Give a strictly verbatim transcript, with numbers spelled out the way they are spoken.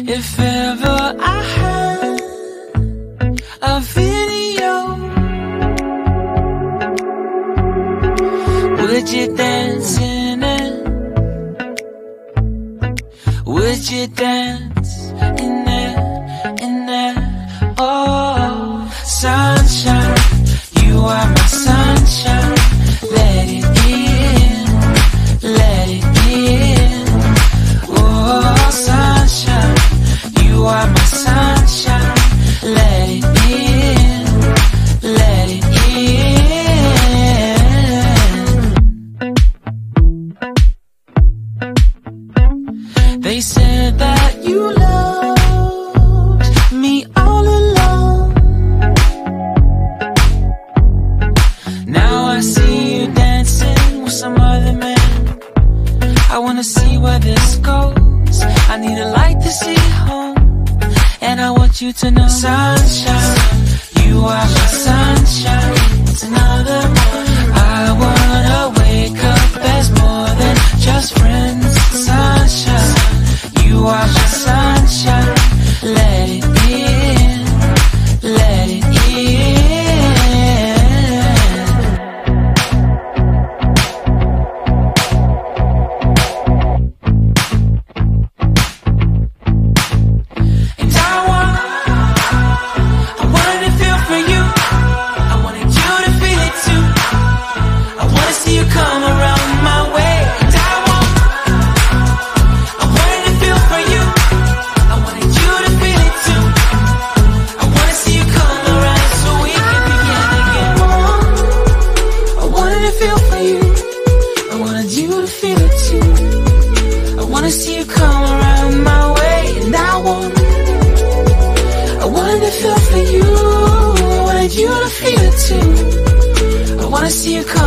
If ever I had a video, would you dance in it? Would you dance in it, in it? Oh, sunshine, you are my sunshine. Let it in, let it in. Oh, sunshine, you are my sunshine. Let it in, let it in. They said that you loved me all along. Now I see you dancing with some other man. I wanna see where this goes. I need a light to see home, and I want you to know, sunshine, you are my sunshine. It's another morning. I wanna wake up as more than just friends. Sunshine, you are my sunshine. Let it in, let it in. And I want, I wanted to feel for you. I wanted you to feel it too. I wanna see you come around my way. And I want, I wanted to feel for you. I wanted you to feel it too. I wanna see you come around so we can begin again. I wanted to feel for you. I wanted you to feel it too. I wanna see you come around my way. And I want, I wanted to feel for you. I wanted you to feel it too. I wanna see you come